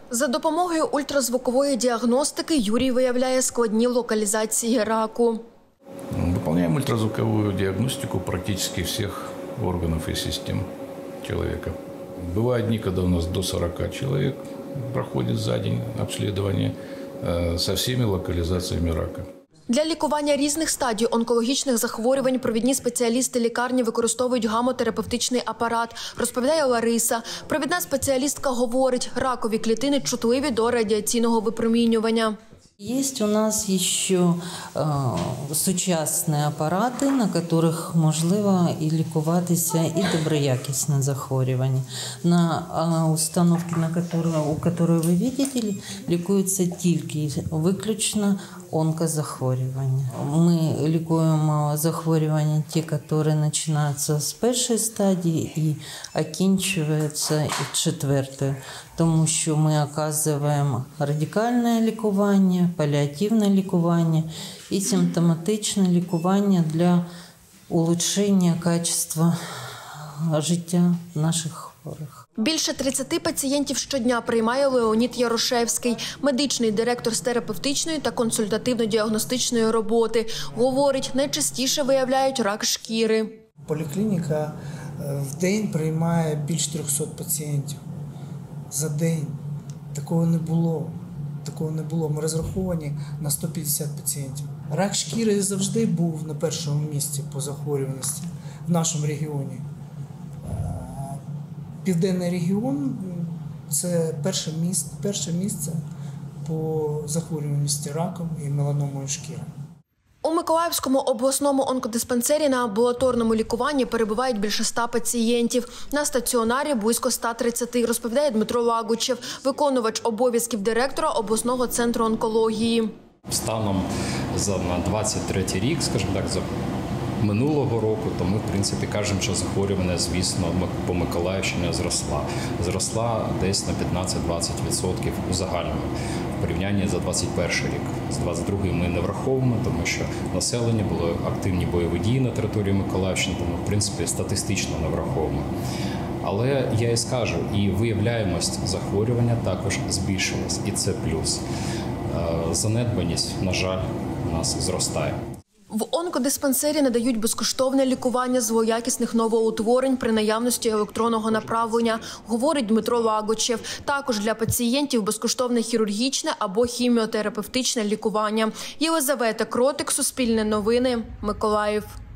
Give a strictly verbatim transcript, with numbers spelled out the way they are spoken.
За допомогою ультразвукової діагностики Юрій виявляє складні локалізації раку. Выполняем ультразвуковую диагностику практически всех органов и систем человека. Бывают дни, когда у нас до сорока человек проходит за день обследование со всеми локализациями рака. Для лікування різних стадій онкологічних захворювань провідні спеціалісти лікарні використовують гамотерапевтичний апарат, розповідає Лариса. Провідна спеціалістка говорить, ракові клітини чутливі до радіаційного випромінювання. Есть у нас еще э, сучасні апарати, на которых можливо і лікуватися і доброякісне захворювання. На э, установці, на которой, у которой ви бачите, лікуються тільки виключно онкозахворювання. Ми лікуємо захворювання ті, які починаються з першої стадії і закінчуються четвертою, тому що ми оказуємо радикальне лікування, паліативне лікування і симптоматичне лікування для улучшення качества життя наших хворих. Більше тридцяти пацієнтів щодня приймає Леонід Ярошевський, медичний директор з терапевтичної та консультативно-діагностичної роботи. Говорить, найчастіше виявляють рак шкіри. Поліклініка в день приймає більше трьохсот пацієнтів. За день. Такого не було. Такого не було. Ми розраховані на сто п'ятдесят пацієнтів. Рак шкіри завжди був на першому місці по захворюваності в нашому регіоні. Південний регіон – це перше місце, перше місце по захворюваності раком і меланомою шкіри. У Миколаївському обласному онкодиспансері на амбулаторному лікуванні перебувають більше ста пацієнтів. На стаціонарі – близько ста тридцяти, розповідає Дмитро Лагучев, виконувач обов'язків директора обласного центру онкології. Станом на двадцять третій рік, скажімо так, за минулого року, то ми, в принципі, кажемо, що захворювання, звісно, по Миколаївщині зросла. Зросла десь на п'ятнадцять-двадцять відсотків у загальному в порівнянні за двадцять перший рік. З двадцять другий ми не враховуємо, тому що населення було активні бойові дії на території Миколаївщини, тому, в принципі, статистично не враховуємо. Але я і скажу, і виявляємость захворювання також збільшилась, і це плюс. Занедбаність, на жаль, у нас зростає. В онкодиспансері надають безкоштовне лікування злоякісних новоутворень при наявності електронного направлення, говорить Дмитро Лагучев. Також для пацієнтів безкоштовне хірургічне або хіміотерапевтичне лікування. Єлизавета Кротик, Суспільне новини, Миколаїв.